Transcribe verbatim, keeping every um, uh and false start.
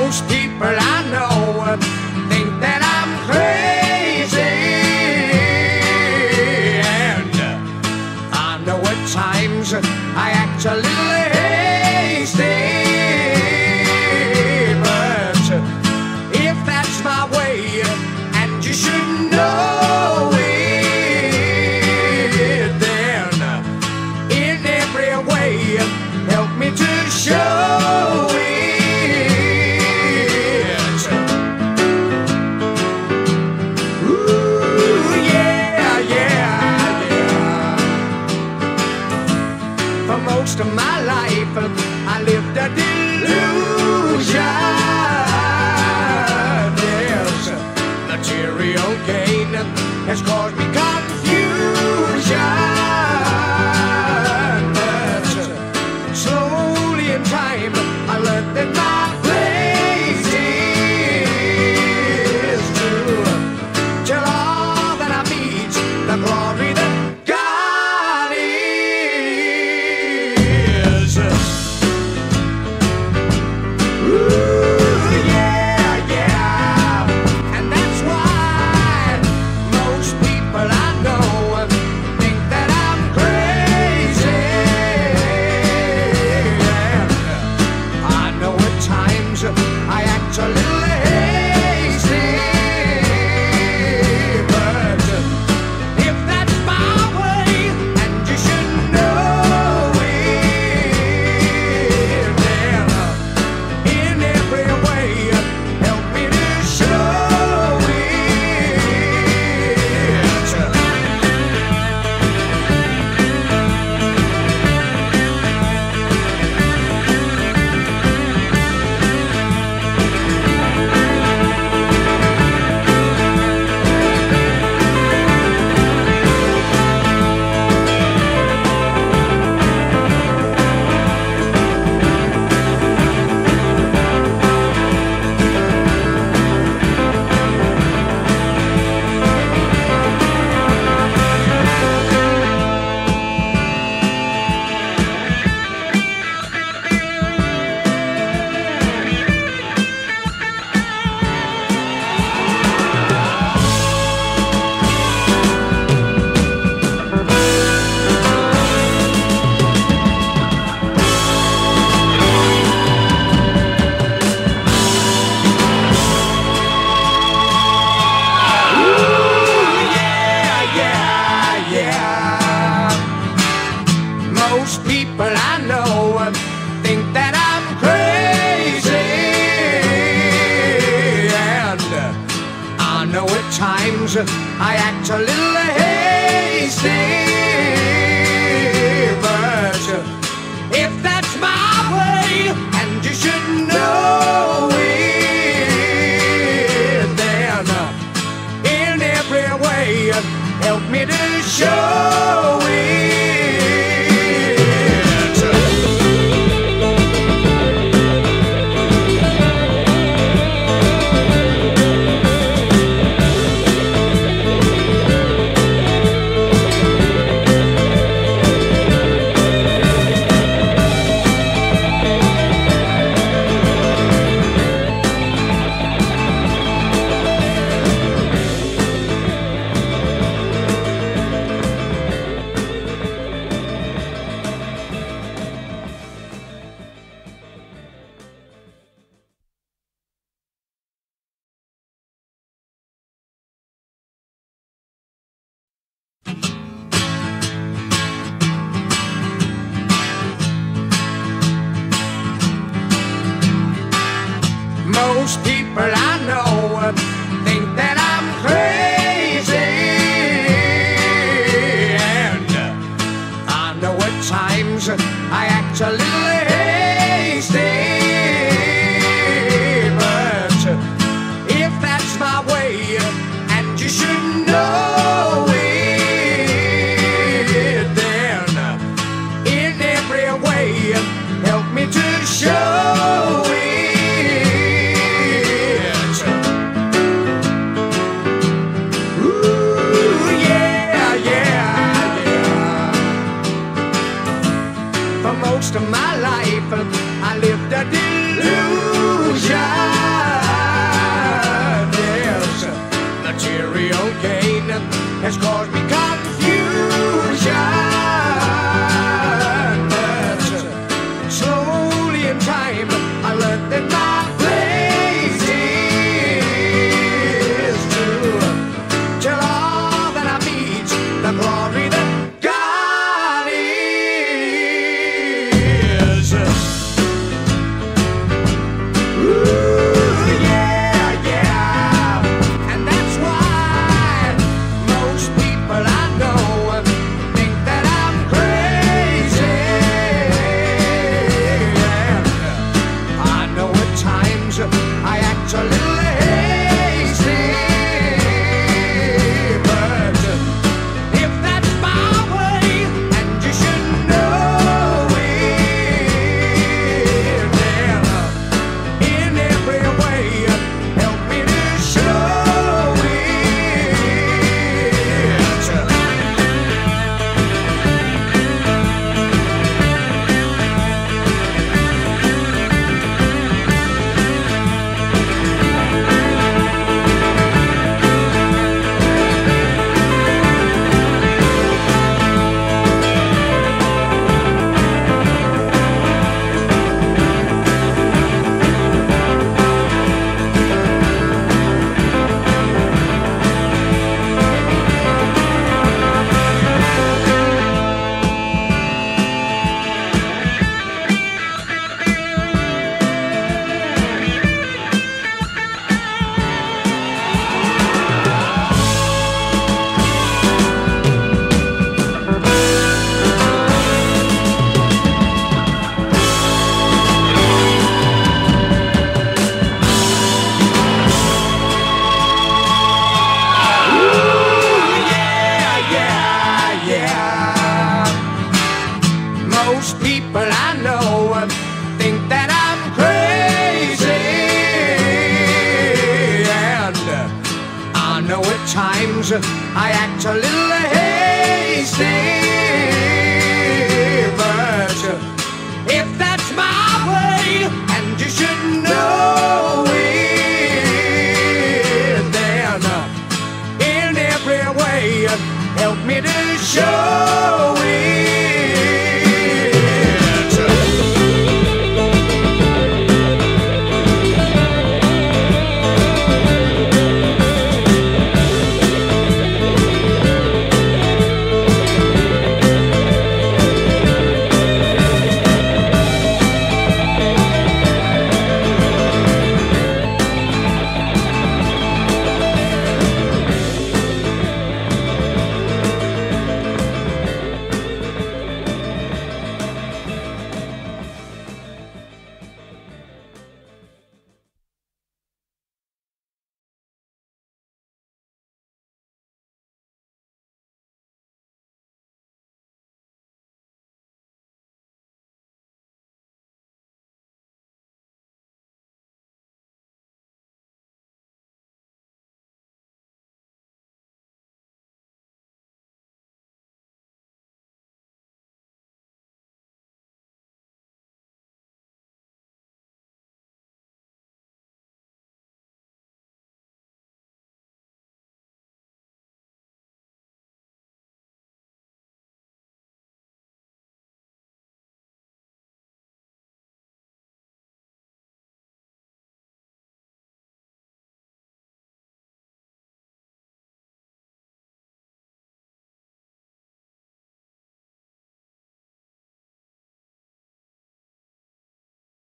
Most people I know think that I'm crazy, and I know at times I act a little hasty, but if that's my way, and you should know it, then in every way help me to show it. Most of my life I lived a delusion. Yes, material gain has caused me confusion, but slowly in time I learned that my place is to tell all that I meet the glory that I act a little hasty, but if that's my way, and you should know it, then in every way help me to show it. Most people I know think that I'm crazy, and I know at times I act a little hasty, but if that's my way, and you should know it, then in every way help me to show it. Most of my life I lived a delusion. material gain has caused me confusion. But slowly in time I learned that my place is to tell all that I meet the glory that God is. Ooh, yeah, yeah. And that's why most people I know think that I'm crazy. And I know at times I act a little hasty, but if that's my way, and you should know it, then in every way help me to show it. Most people I know think that I'm crazy, and I know at times I act a little hasty, but if that's my way, and you should know it, then in every way help me to show